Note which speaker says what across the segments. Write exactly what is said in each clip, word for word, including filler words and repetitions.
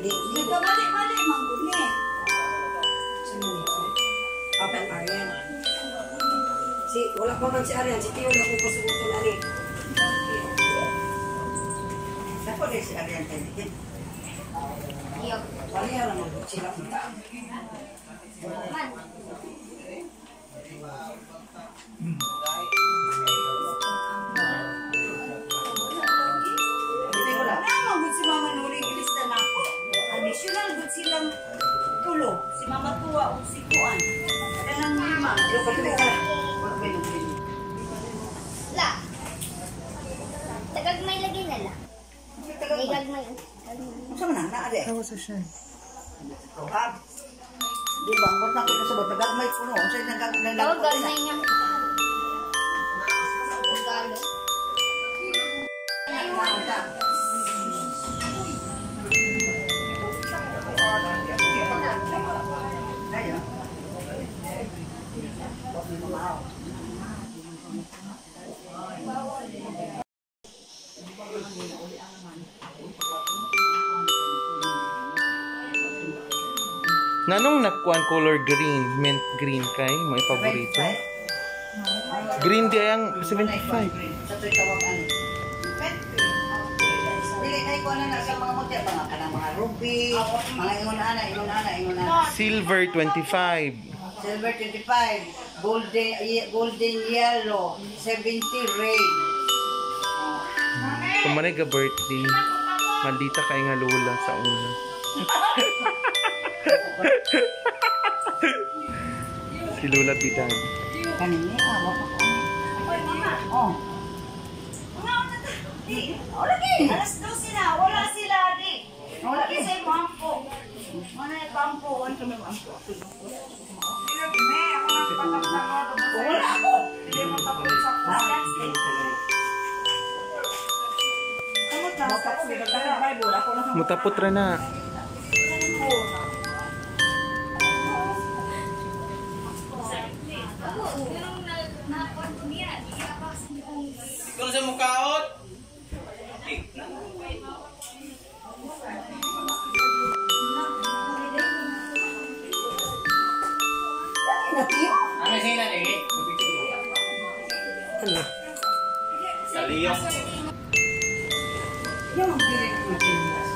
Speaker 1: Balik-balik manggul ni.
Speaker 2: Apa Aryan? Si wala pa man si Aryan, si Tio na ko pasugutan ani. Sako din si Aryan tayo.
Speaker 1: Iyo.
Speaker 2: Wala ya lang mo sila kita.
Speaker 1: Man. Additional good silang tulo. Si Mama Tua o si Kuan. Kanang lima.
Speaker 2: Yo patuloy ka.
Speaker 1: La. Tagagmay lagi na la. Tagagmay.
Speaker 2: Sa mana na ade?
Speaker 3: Tawa sa siya.
Speaker 2: Ah. Di ba mo na kita sa tagagmay kuno. Sa nagagmay na.
Speaker 1: Tagagmay nga. Galo.
Speaker 3: Nanong nakuan color green, mint green kay may paborito. Green di ang seventy-five.
Speaker 2: Sa to'y tawagan. Dili na ikaw na sa mga motel, mga kanang mga ruby, mga ingon-ana, ingon-ana, ingon-ana.
Speaker 3: Silver twenty-five.
Speaker 2: Silver twenty-five, golden golden yellow, seventy red.
Speaker 3: Kumanay ka birthday. Maldita kay nga lola sa una. Si Lola Bidan.
Speaker 2: Kanini, awa pa ko. Oh.
Speaker 1: Di, wala di. Alas dos na, wala sila di. Wala di sa pampo. Mana yung pampo? Ano kami pampo?
Speaker 2: Wala ako.
Speaker 3: Mutapot ra na.
Speaker 4: Ikaw sa mukaot? Ano sila eh?
Speaker 2: Ano?
Speaker 4: Saliyong.
Speaker 2: Yung ang pilit ko matindas.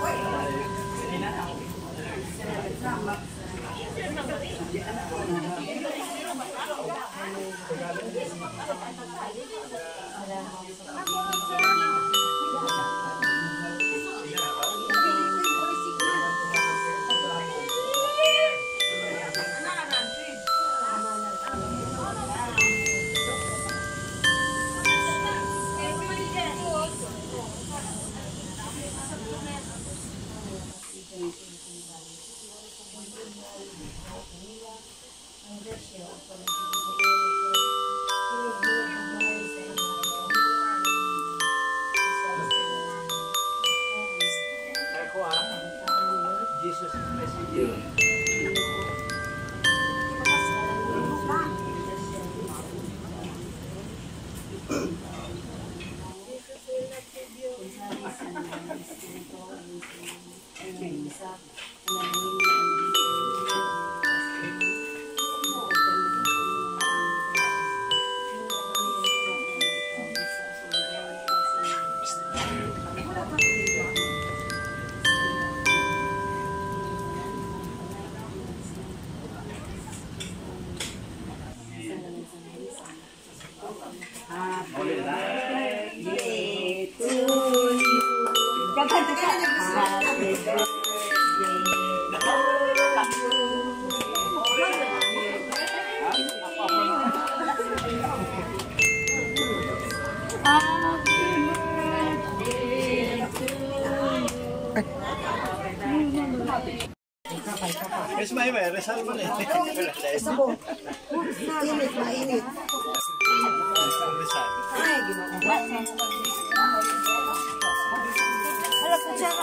Speaker 4: Jesus Christ. Yes, may may resal mo na eh.
Speaker 2: Sabo. Init, mainit.
Speaker 4: Resal.
Speaker 2: Ay, ginawa. Hala, kutsara.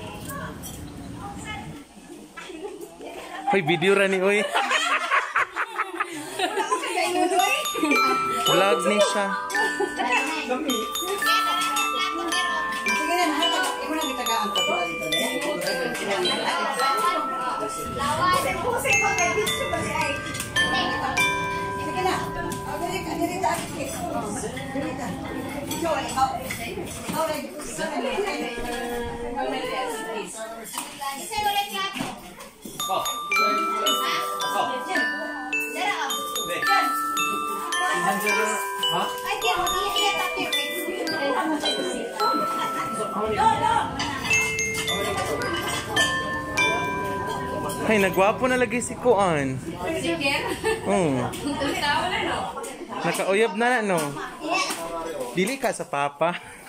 Speaker 3: Hoy, video ra ni oy. Vlog ni siya.
Speaker 2: Sige na, mahal. Imo na gitagaan ka pala dito. Sige na. Ang dali ka, dali ka. Dali ka. Ikaw, ikaw. Ikaw,
Speaker 4: Oh. Oh. Ha?
Speaker 3: Ay, nagwapo na lagi si Kuan. Oo. Nakauyab na na, no? Dili ka sa papa.